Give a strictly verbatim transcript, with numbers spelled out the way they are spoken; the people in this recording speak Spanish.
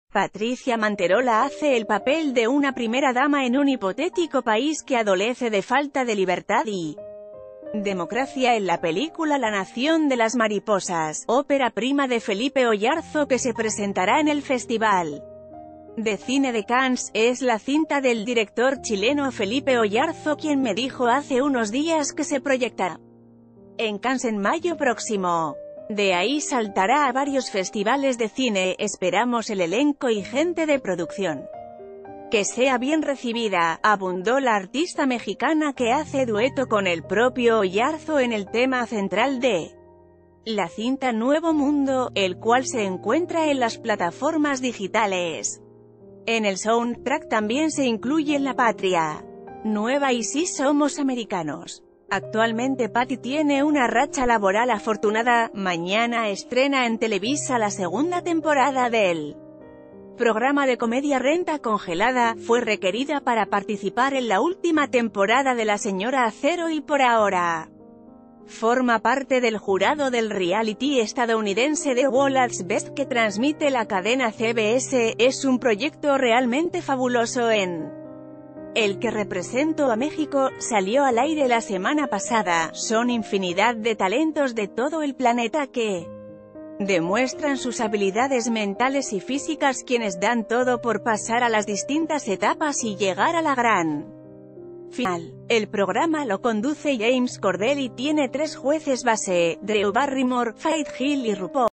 Patricia Manterola hace el papel de una primera dama en un hipotético país que adolece de falta de libertad y democracia en la película La nación de las mariposas, ópera prima de Felipe Oyarzo que se presentará en el Festival de Cine de Cannes. Es la cinta del director chileno Felipe Oyarzo, quien me dijo hace unos días que se proyectará en Cannes en mayo próximo. De ahí saltará a varios festivales de cine. Esperamos el elenco y gente de producción que sea bien recibida, abundó la artista mexicana, que hace dueto con el propio Oyarzo en el tema central de la cinta Nuevo Mundo, el cual se encuentra en las plataformas digitales. En el soundtrack también se incluye La Patria Nueva y Si Somos Americanos. Actualmente Patty tiene una racha laboral afortunada. Mañana estrena en Televisa la segunda temporada del programa de comedia Renta Congelada. Fue requerida para participar en la última temporada de La Señora Acero y por ahora forma parte del jurado del reality estadounidense The World's Best que transmite la cadena C B S. Es un proyecto realmente fabuloso en el que represento a México. Salió al aire la semana pasada. Son infinidad de talentos de todo el planeta que demuestran sus habilidades mentales y físicas, quienes dan todo por pasar a las distintas etapas y llegar a la gran final. El programa lo conduce James Cordell y tiene tres jueces base: Drew Barrymore, Faith Hill y RuPaul.